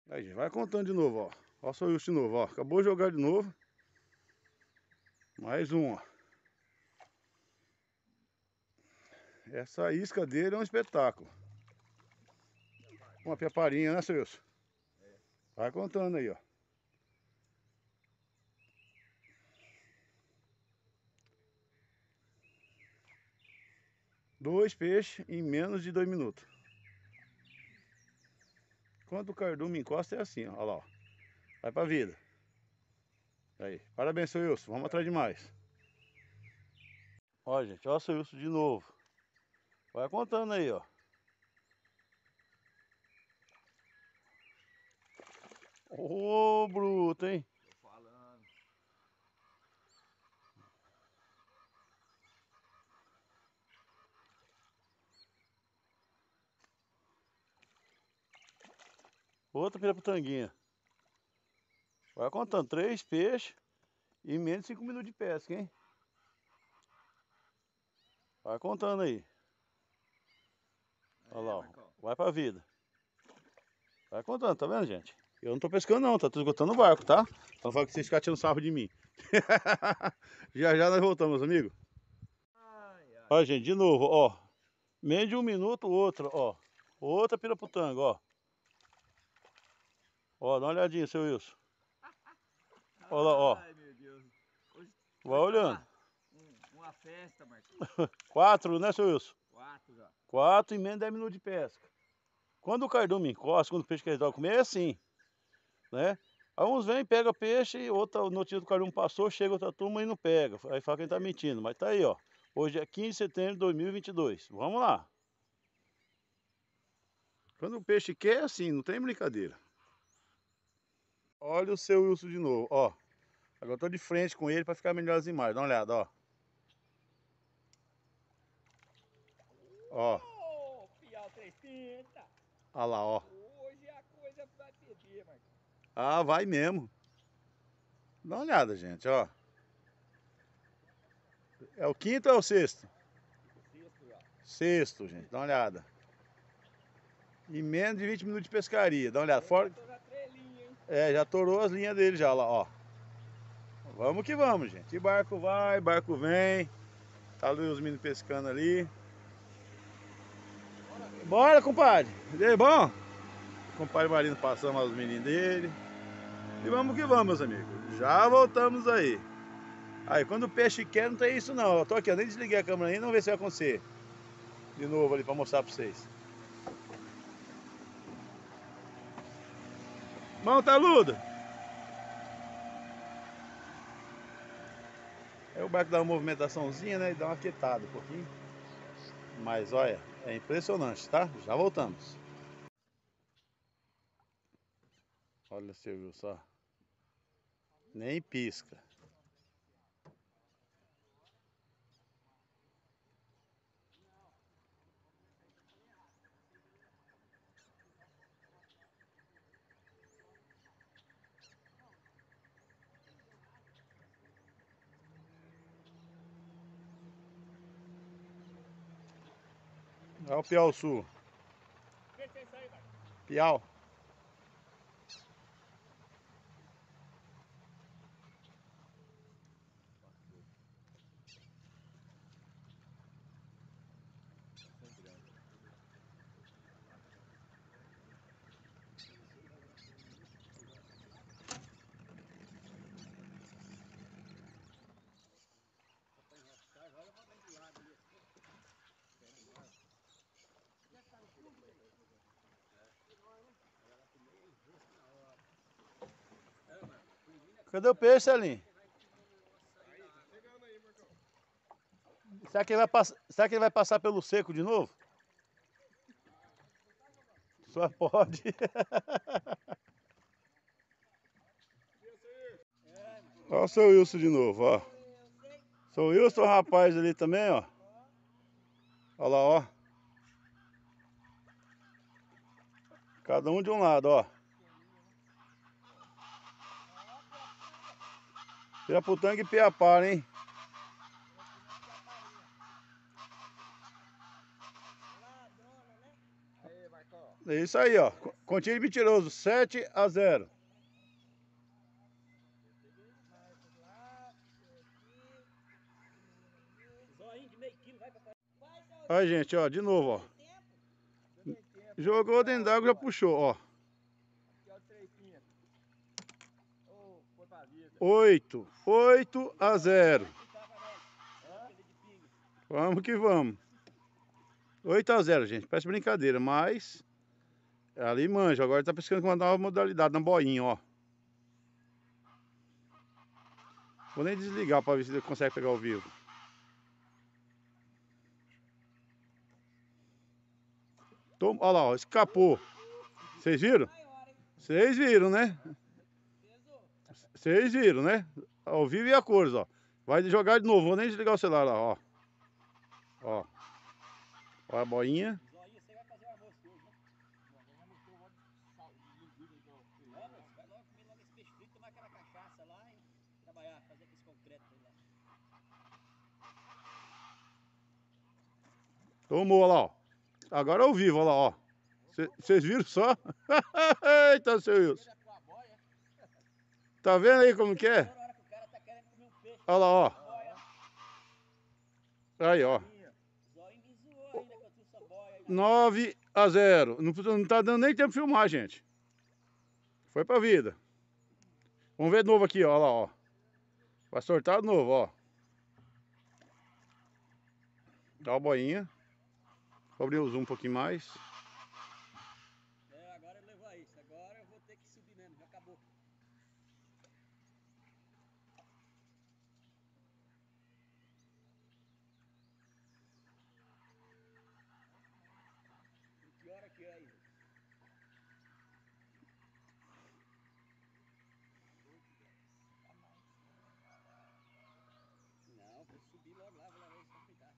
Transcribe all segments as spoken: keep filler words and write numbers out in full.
Aí, gente, vai contando de novo, ó. Ó o seu Wilson de novo, ó. Acabou de jogar de novo. Mais um, ó. Essa isca dele é um espetáculo. Uma piaparinha, né, seu Wilson? Vai contando aí, ó. Dois peixes em menos de dois minutos. Quando o cardume encosta é assim, ó. Olha lá, ó. Vai pra vida. Aí. Parabéns, seu Wilson. Vamos atrás de mais. Ó, gente. Ó o seu Wilson de novo. Vai contando aí, ó. Ô, bruto, hein? Tô falando. Outra piraputanguinha. Vai contando. Três peixes e menos de cinco minutos de pesca, hein? Vai contando aí. Olha lá, ó. Vai pra vida. Vai contando, tá vendo, gente? Eu não tô pescando não, tá? Tô esgotando o barco, tá? Então fala que vocês ficam tirando sarro de mim. Já já nós voltamos, amigo. Ai, ai. Ó, gente, de novo, ó. Menos de um minuto, outra, ó. Outra piraputanga, ó. Ó, dá uma olhadinha, seu Wilson. Olha lá, ó. Ai, meu Deus. Hoje, Vai hoje olhando. tá um- uma festa, Marcos. Quatro, né, seu Wilson? Quatro já. Quatro e menos de dez minutos de pesca. Quando o cardume encosta, quando o peixe que resolve comer, é assim, né? Aí uns vêm, pega peixe, outra notícia do cardume passou, chega outra turma e não pega. Aí fala que ele tá mentindo, mas tá aí, ó. Hoje é quinze de setembro de dois mil e vinte e dois. Vamos lá. Quando o peixe quer, é assim, não tem brincadeira. Olha o seu Wilson de novo, ó. Agora eu tô de frente com ele para ficar melhor as imagens. Dá uma olhada, ó. Ó. Ô, Piau trezentos. Olha lá, ó. Hoje a coisa vai perder, Marcos. Ah, vai mesmo. Dá uma olhada, gente, ó. É o quinto ou é o sexto? Sexto já. Sexto, gente. Dá uma olhada. Em menos de vinte minutos de pescaria. Dá uma olhada. Fora... Tô na trelinha, hein? É, já torou as linhas dele já, lá, ó. Vamos que vamos, gente. E barco vai, barco vem. Tá ali os meninos pescando ali. Bora, compadre. E aí, bom? O compadre Marino passando lá os meninos dele. E vamos que vamos, meus amigos. Já voltamos aí. Aí, quando o peixe quer, não tem isso não. Eu tô aqui, eu nem desliguei a câmera ainda, vamos ver se vai acontecer. De novo ali pra mostrar pra vocês. Mão taludo. Aí o barco dá uma movimentaçãozinha, né? E dá uma quietada um pouquinho. Mas olha, é impressionante, tá? Já voltamos. Olha, você viu só. Nem pisca. Olha o Piau Sul. Piau. Cadê o peixe, Celinho? Será que ele vai, pass... Será que ele vai passar pelo seco de novo? Só pode. Olha o seu Wilson de novo, ó. Seu Wilson, o rapaz ali também, ó. Olha lá, ó. Cada um de um lado, ó. Piraputanga e piapara, hein? É isso aí, ó. Continho mentiroso, sete a zero. Zoinho de meio quilo, vai papai. Aí, gente, ó, de novo, ó. Jogou dentro d'água, já puxou, ó. Aqui é o três quinhentos. Ô, foi pra vida. oito. oito a zero. Hã? Vamos que vamos. oito a zero, gente. Parece brincadeira, mas... Ali manja. Agora tá pescando com uma nova modalidade, na boinha, ó. Vou nem desligar pra ver se ele consegue pegar ao vivo. Toma, olha lá, ó, escapou. Vocês viram? Vocês viram, né? Vocês viram, né? Ao vivo e a cores, ó. Vai jogar de novo, vou nem desligar o celular lá, ó. Ó. Ó a boinha. Zoinho, você vai fazer o almoço hoje, né? Não, vamos ter um monte de sal, de linguiça então. Vamos, vai logo comer logo esse peixe frito, tomar aquela cachaça lá e trabalhar, fazer aquele concreto aí lá. Tomou, olha lá, ó. Agora ao vivo, olha lá, ó. Vocês viram só? Eita, seu Wilson. Tá vendo aí como que é? Na hora que o cara tá querendo comer um peixe. Olha lá, ó. Aí, ó. Zoinho me zoou ainda que eu trouxe essa boia aí. nove a zero. Não, não tá dando nem tempo de filmar, gente. Foi pra vida. Vamos ver de novo aqui, ó. Olha lá, ó. Vai soltar de novo, ó. Dá uma boinha. Vou abrir o zoom um pouquinho mais. É, agora ele levou isso. Agora eu vou ter que subir mesmo. Já acabou. E que hora que é aí? Não, vou subir logo lá, vou levar eles pra cuidar.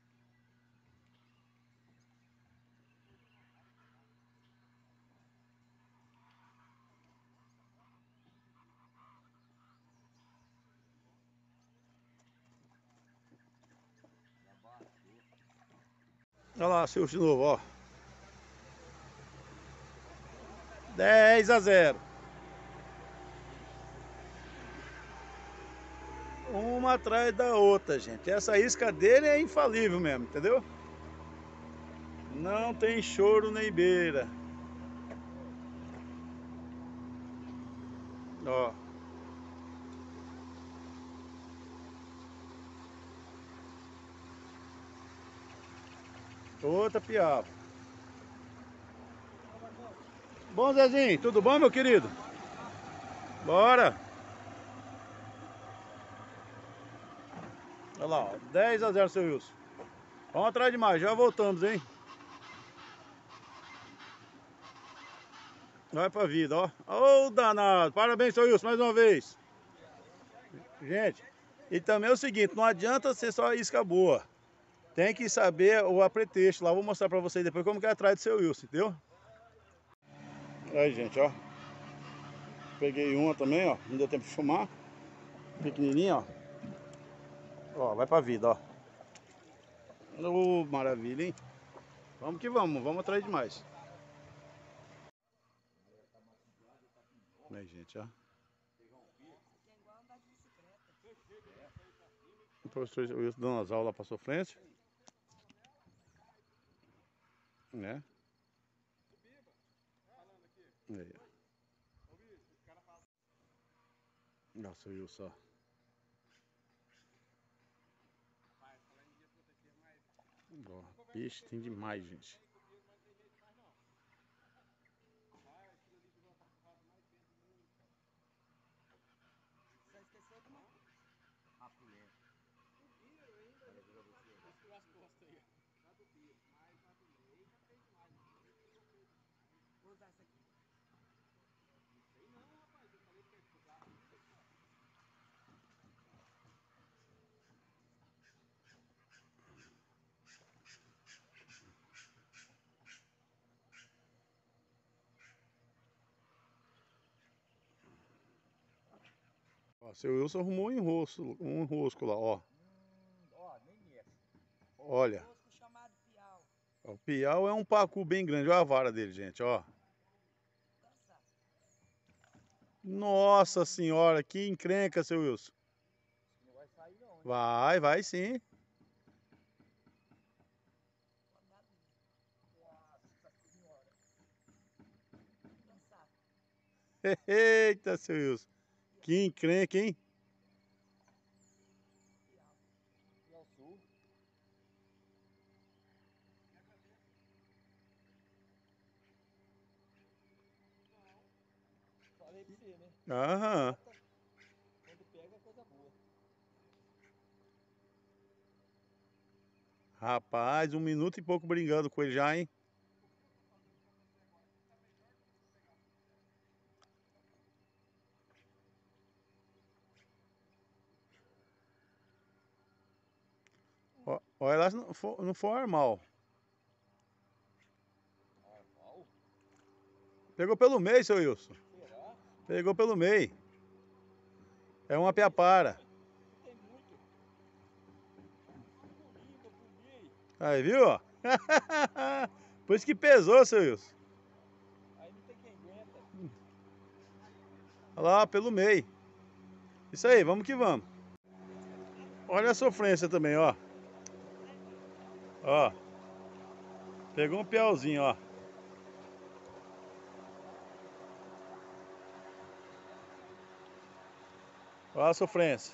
Olha lá, seu de novo, ó. dez a zero. Uma atrás da outra, gente. Essa isca dele é infalível mesmo, entendeu? Não tem choro nem beira. Ó. Outra piaba. Bom, Zezinho, tudo bom, meu querido? Bora. Olha lá, ó, dez a zero, seu Wilson. Vamos atrás de mais, já voltamos, hein? Vai pra vida, ó. Ô, danado. Parabéns, seu Wilson, mais uma vez. Gente, e também é o seguinte, não adianta ser só isca boa. Tem que saber o apretexto lá. Vou mostrar pra vocês depois como que é atrás do seu Wilson, entendeu? Aí, gente, ó. Peguei uma também, ó. Não deu tempo de filmar. Pequenininha, ó. Ó, vai pra vida, ó. Ô, maravilha, hein? Vamos que vamos, vamos atrás de mais. Aí, gente, ó. O professor Wilson dando as aulas lá pra sofrência. Né? Aí, ó. Nossa, Wilson, ó. Ó, peixe tem demais, gente. Só esqueceu de uma rapulé. Subiu as costas aí. Vou usar essa aqui. Não sei não, rapaz. Eu falei que ia estudar. Ó, seu Wilson arrumou um enrosco, um enrosco lá, ó. Hum, ó, nem mexe. Olha. Rosco chamado piau. O piau é um pacu bem grande. Olha a vara dele, gente, ó. Nossa senhora, que encrenca, seu Wilson. Não vai sair não, hein? Vai, vai sim. Nossa senhora. Eita, seu Wilson. Que encrenca, hein? E ao sul. Falei pra você, né? Aham. Quando pega é coisa boa. Rapaz, um minuto e pouco brincando com ele já, hein? Ó, olha lá se não for, não for armal. Armal? Pegou pelo meio, seu Wilson. Será? Pegou pelo meio. É uma piapara. Tem muito. Pulinho, pulinho. Aí, viu? ó? Por isso que pesou, seu Wilson. Aí não tem quem aguenta. Olha lá, pelo meio. Isso aí, vamos que vamos. Olha a sofrência também, ó. Ó. Pegou um piauzinho, ó. Olha a sofrência.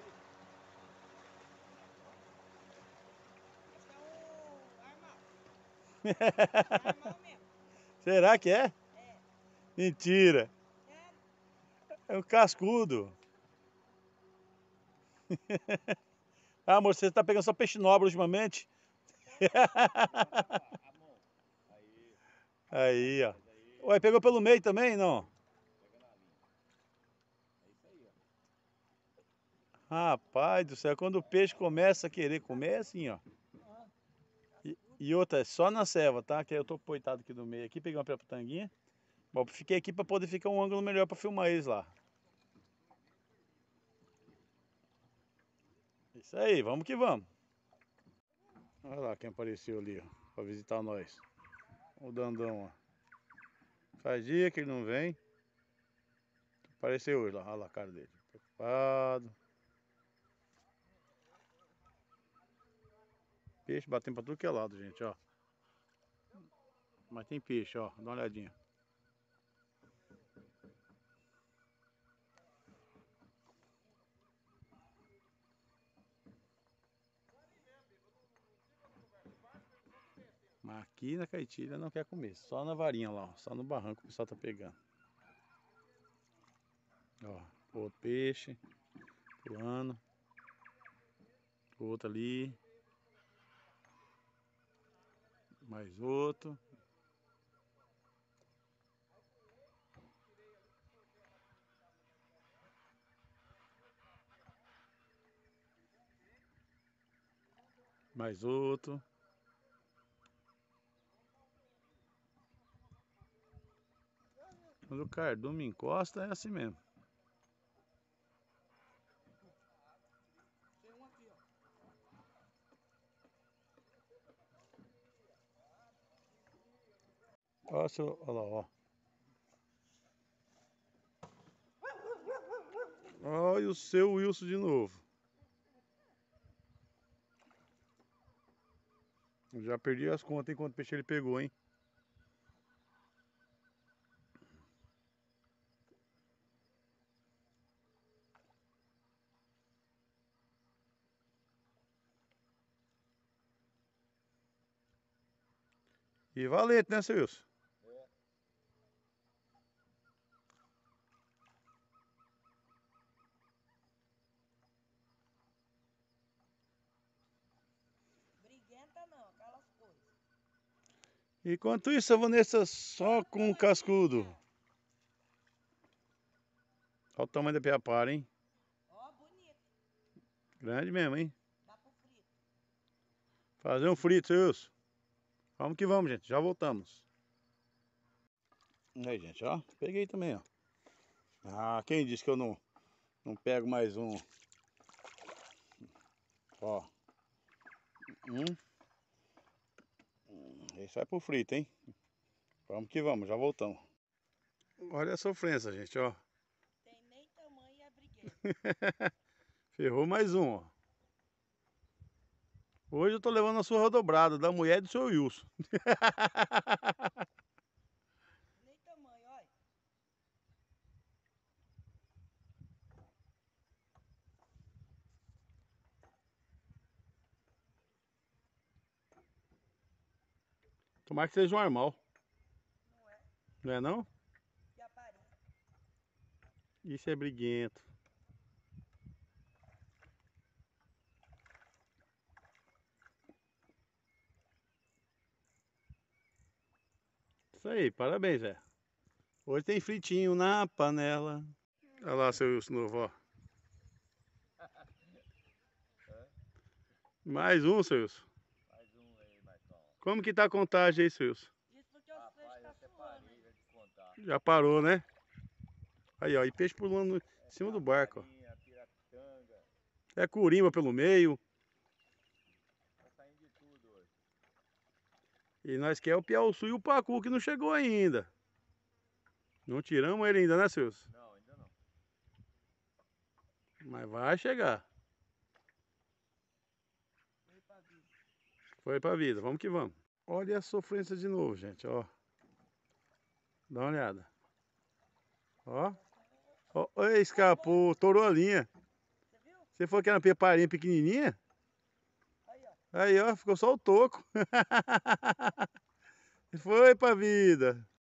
Esse é um armal. Armal mesmo. Será que é? É. Mentira. Sério? É um cascudo. Ah, amor, você tá pegando só peixe nobre ultimamente? A mão. Aí. Aí, ó. Mas aí. Ué, pegou pelo meio também, não? Pega na linha. É isso aí, ó. Rapaz do céu, quando o peixe começa a querer comer, é assim, ó. E, e outra, é só na selva, tá? Que eu tô coitado aqui no meio aqui, peguei uma piaputanguinha. Bom, fiquei aqui pra poder ficar um ângulo melhor pra filmar eles lá. Isso aí, vamos que vamos. Olha lá quem apareceu ali, ó, pra visitar nós. O Dandão, ó. Faz dia que ele não vem. Apareceu hoje lá, olha lá a cara dele. Preocupado. Peixe batendo pra tudo que é lado, gente, ó. Mas tem peixe, ó. Dá uma olhadinha. Mas aqui na Caitilha não quer comer. Só na varinha lá, ó. Só no barranco o pessoal tá pegando. Ó, outro peixe. Pulando. Outro ali. Mais outro. Mais outro. Quando o cardume encosta é assim mesmo. Tem um aqui, ó. Ó, seu, olha lá, ó. Olha o seu Wilson de novo. Eu já perdi as contas em quanto peixe ele pegou, hein? E valente, né, seu Wilson? É. Briguenta não, aquelas coisas. Enquanto isso, a Vanessa só com o cascudo. Olha o tamanho da piapara, hein? Ó, bonito. Grande mesmo, hein? Dá pro frito. Fazer um frito, seu Wilson. Vamos que vamos, gente. Já voltamos. Aí, gente, ó. Peguei também, ó. Ah, quem disse que eu não, não pego mais um? Ó. Um. Esse vai pro frito, hein? Vamos que vamos, já voltamos. Olha a sofrência, gente, ó. Tem nem tamanho e a briguenta. Ferrou mais um, ó. Hoje eu tô levando a surra dobrada da mulher e do seu Wilson. Nem tamanho, olha. Tomara que seja um armal. Não é? Não é não? Japari. Isso é briguento. Isso aí, parabéns, Zé. Hoje tem fritinho na panela. Olha lá seu Wilson novo, ó. Mais um, seu Wilson. Mais um aí, Marcão. Como que tá a contagem aí, seu Wilson? Isso porque os peixes Rapaz, eu tá até suando. parei de contar. Já parou, né? Aí, ó, e peixe pulando em cima do barco, ó. Tabarinha, piratanga, É curimba pelo meio. tá saindo de tudo hoje. E nós quer o piauçu e o pacu que não chegou ainda. Não tiramos ele ainda, né, seu Wilson? Não, ainda não. Mas vai chegar. Foi pra vida. Foi pra vida, vamos que vamos. Olha a sofrência de novo, gente, ó. Dá uma olhada. Ó. Ó, ó, escapou, torou a linha. Você viu? Você falou que era uma peparinha pequenininha? Aí, ó. Aí, ó, ficou só o toco. Foi pra vida.